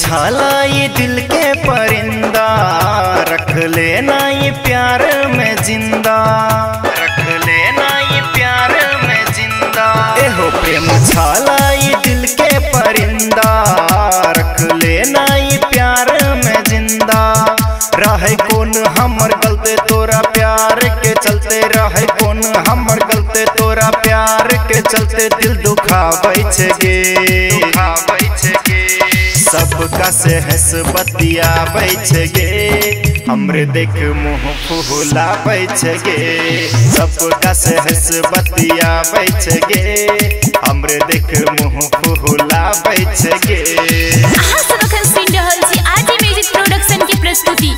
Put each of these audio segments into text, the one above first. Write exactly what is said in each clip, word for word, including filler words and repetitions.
छाला ये दिल के परिंदा, रख लेना ये प्यार में जिंदा, रख लेना ये प्यार में जिंदा। एहो प्रेम छाला ये दिल के परिंदा, रख लेना ये प्यार में जिंदा। रहे कौन हमर गलते तोरा प्यार के चलते, रहे कौन हमर गलते तोरा प्यार के चलते। दिल दुखाबै छै गे, दुखाबै छै गे, सबका से हंस बतियाबै छै गे, हमरे देख मुँह फुलाबै छै गे। सबका से हंस बतियाबै छै गे, हमरे देख मुँह फुलाबै छै गे। अहाँ सब अखन सुनि रहल छी आरजे म्यूजिक प्रोडक्शन की प्रस्तुति।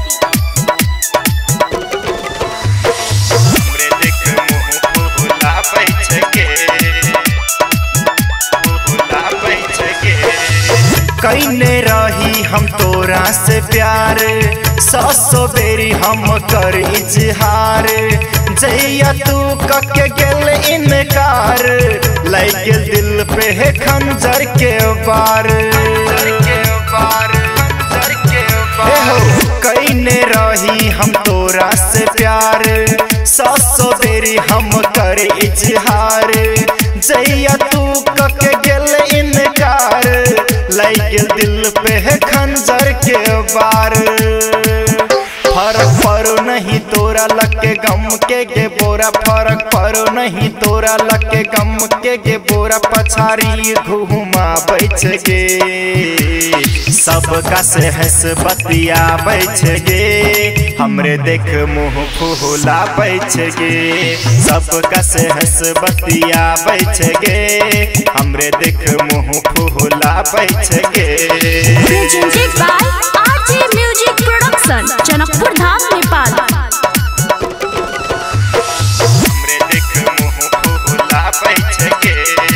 हमरे देख मुँह फुलाबै छै गे, फुलाबै छै गे। कईने रही हम तोरा से प्यार, सौ सौ बेरी हम कर इजहार। जैया तू कके गेल इनकार, लग गेल दिल पे है खंजर के वार। कईने रही हम तोरा से प्यार, सौ सौ बेरी हम कर इजहार। जैया तू कके गेल इनकार, लग गेल दिल पे है खंजर के वार। फर्क पड़ो नहीं तोरा लगे गम के गे बोरा, फर्क पड़ो नहीं तोरा लगे गम के गे बोरा। पछाड़ी घुमाबै छै गे, सबका से हंस बतियाबै छै गे, हमरे देख मुँह फुलाबै छै गे। सबका से हंस बतियाबै छै गे, हमरे देख मुँह फुलाबै छै गे। Presented by RJ music production, Janakpur Dham, Nepal. हमरे देख मुँह फुलाबै छै गे,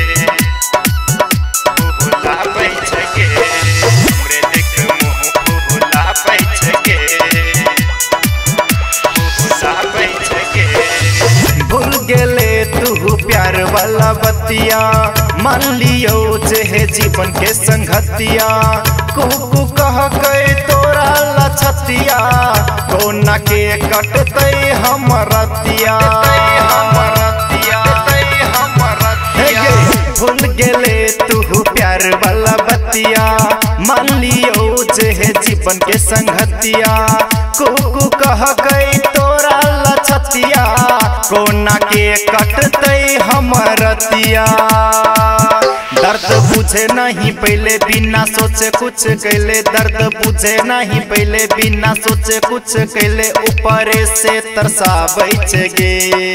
फुलाबै छै गे, हमरे देख मुँह फुलाबै छै गे, फुलाबै छै गे। भूल गेले तू प्यार वाला बतिया, मान लियो जे है जीवन के संगतिया। कुकु कह के तोरा लछतिया, कोना के कटते हमरतिया, हमरतिया, हमरतिया। भूल गेले तू प्यार वाला बतिया, मान लियो जे है जीवन के संगतिया। कुकु कह के तोरा लछतिया, कोना के कटते हमरतिया। दर्द बुझे नहीं पहले बिना सोचे कुछ कैले, दर्द बुझे नहीं पहले बिना सोचे कुछ कैले। ऊपर से तरसाबै छै गे,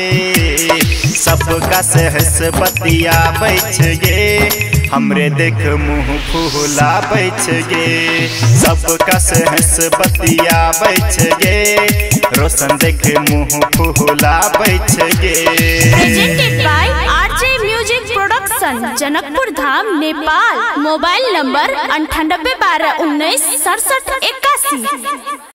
सबका से हंस बतियाबै छै गे, हमरे देख मुँह फुलाबै छै गे। सबका से हंस बतियाबै छै गे, रोशन देख मुँह फुलाबै छै गे। Presented by RJ music production, Janakpur Dham, Nepal. Mobile number अंठानबे बारह उन्नीस सड़सठ इक्यासी।